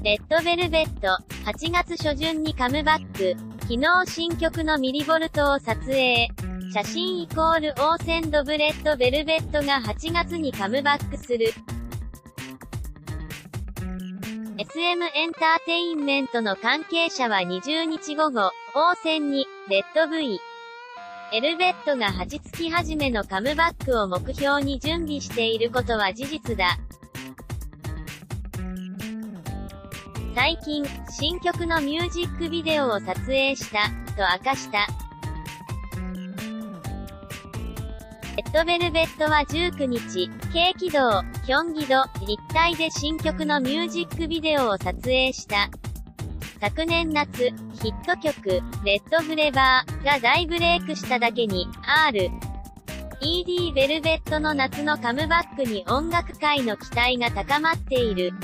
レッドベルベット、8月初旬にカムバック。昨日新曲のミリボルトを撮影。写真=オーセンドブレッドベルベットが8月にカムバックする。SM エンターテインメントの関係者は20日午後、オーセンに、レッド V。ベルベットが8月初めのカムバックを目標に準備していることは事実だ。最近、新曲のミュージックビデオを撮影した、と明かした。レッドベルベットは19日、京畿道、キョンギ道、一帯で新曲のミュージックビデオを撮影した。昨年夏、ヒット曲、レッドフレバーが大ブレイクしただけに、R.E.D. ベルベットの夏のカムバックに音楽界の期待が高まっている。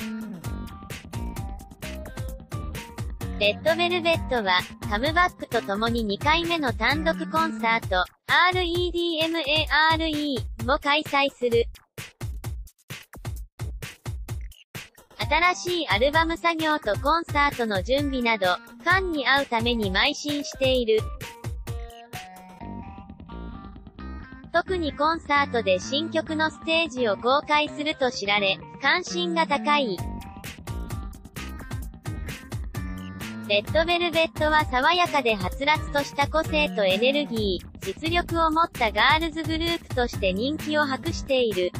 レッドベルベットは、カムバックとともに2回目の単独コンサート、REDMARE も開催する。新しいアルバム作業とコンサートの準備など、ファンに会うために邁進している。特にコンサートで新曲のステージを公開すると知られ、関心が高い。レッドベルベットは爽やかではつらつとした個性とエネルギー、実力を持ったガールズグループとして人気を博している。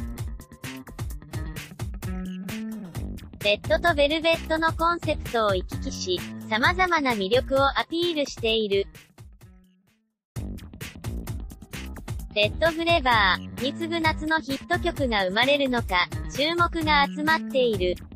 レッドとベルベットのコンセプトを行き来し、様々な魅力をアピールしている。レッドフレバーに次ぐ夏のヒット曲が生まれるのか、注目が集まっている。